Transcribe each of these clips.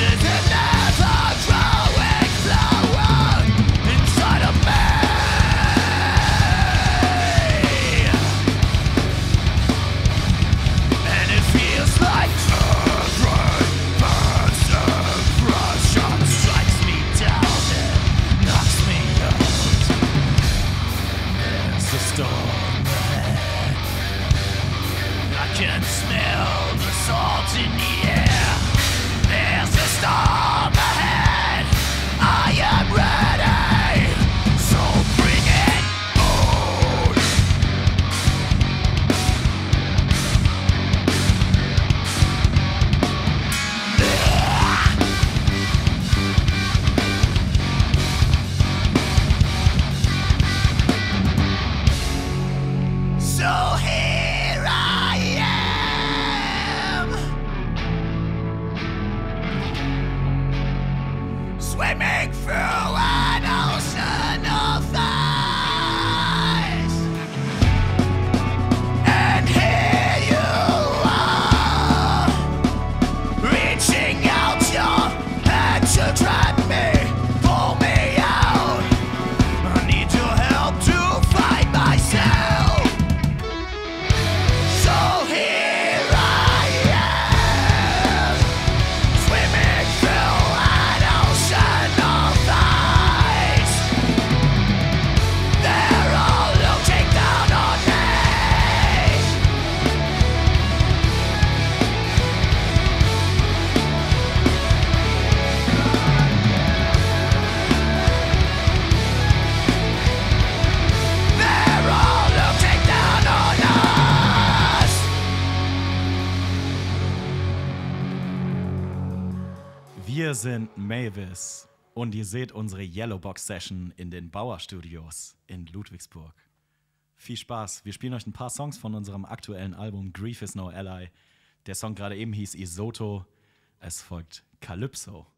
Wir sind Mavis und ihr seht unsere Yellowbox-Session in den Bauer Studios in Ludwigsburg. Viel Spaß, wir spielen euch ein paar Songs von unserem aktuellen Album Grief is No Ally. Der Song gerade eben hieß Isoto, es folgt Calypso.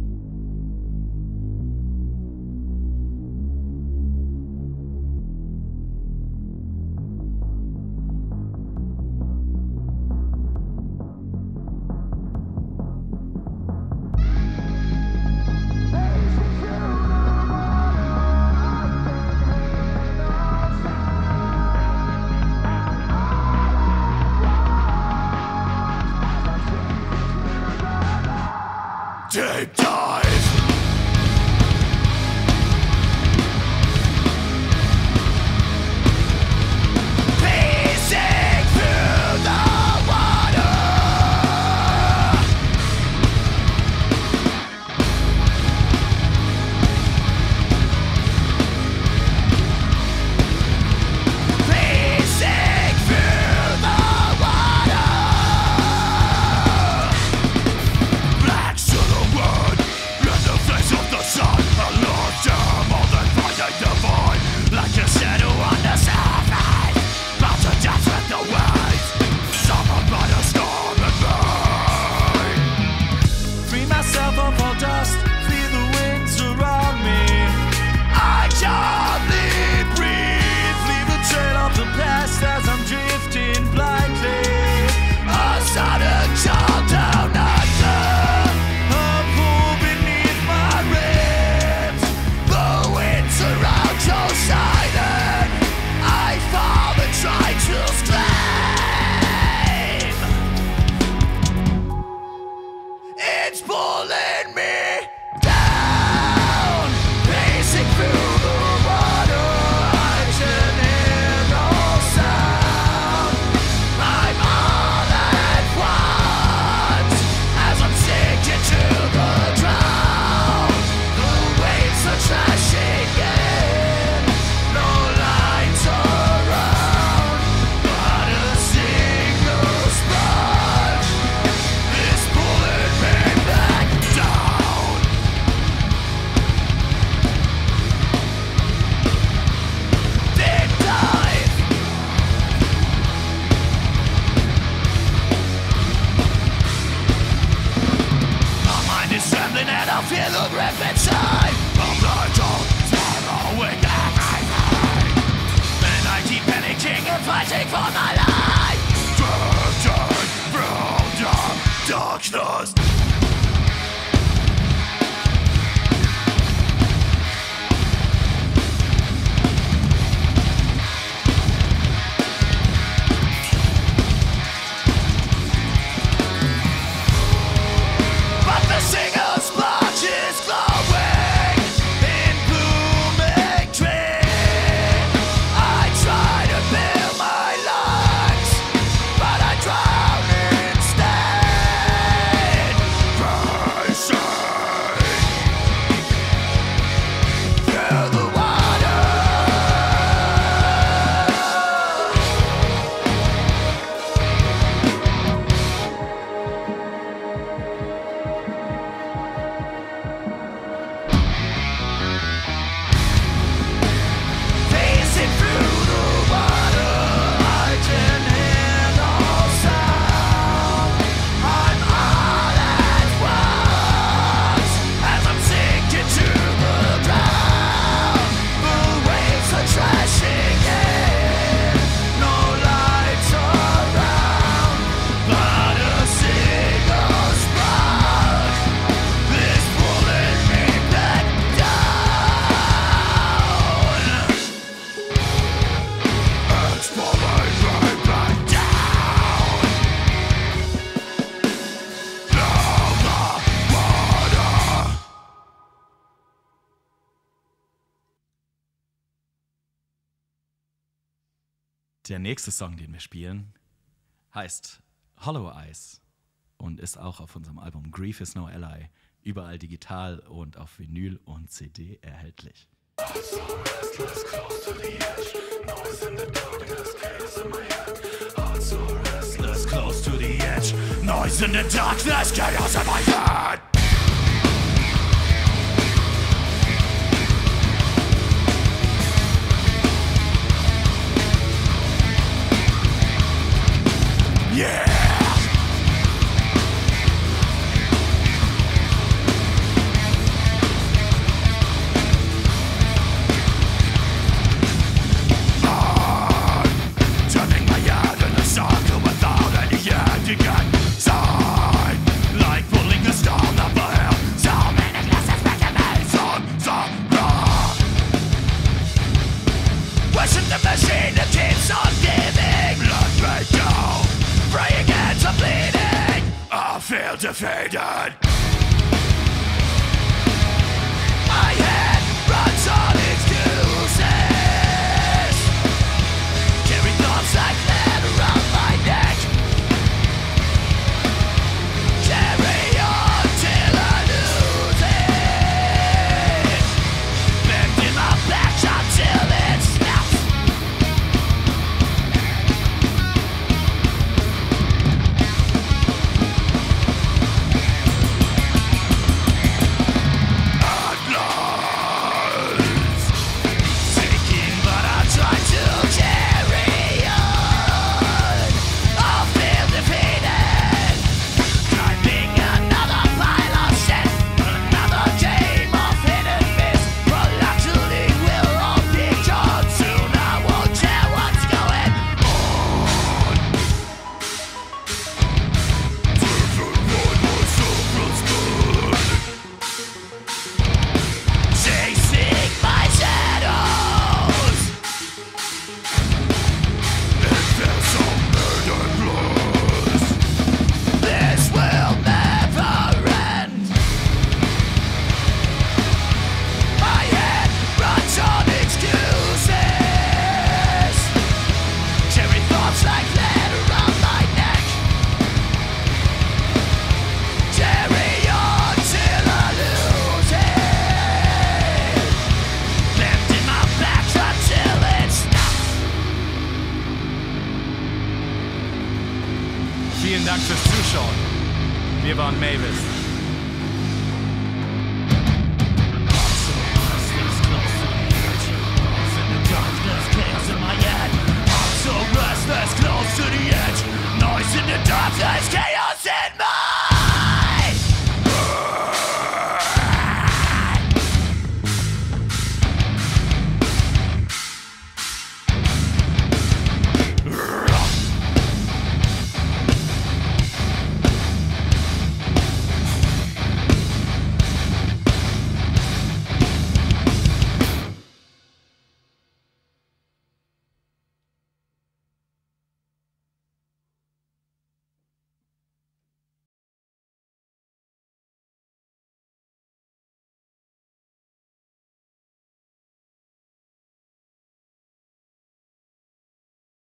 Deep dive. Pacing through the water. Pacing through the water. Black silhouette in the face of the sun. A lost gem on the finding divine. Like a shadow on the surface, about to dance with the waves. Summoned by the storm and rain. Free myself of all dust, feel the wind surround me. I calmly breathe, leave a trail of the past as I'm drifting blindly. A sudden child down under. A pool beneath my ribs. The wind surrounds so silent. I fall and try to scream. It's pulling me down, pacing through the water. I can hear no sound. I'm all at once as I'm sinking to the ground. The waves are crashing in, no lights around, but a single spark is pulling me back down. Deep dive. My mind is trembling and I feel the grip inside. I'm blind to swallowing everything, and I keep panicking and fighting for my life. Drifting through the darkness. Der nächste Song, den wir spielen, heißt Hollow Eyes und ist auch auf unserem Album Grief is No Ally überall digital und auf Vinyl und CD erhältlich. Close to the edge, noise in the darkness, chaos in my head. Yeah. Feel defeated. My head runs on excuses. Carry thoughts like lead around my neck. Carry on till I lose it. Bend in my back until it snaps. Vielen Dank fürs Zuschauen. Wir waren Mavis. Close to the edge, noise in the darkness, chaos.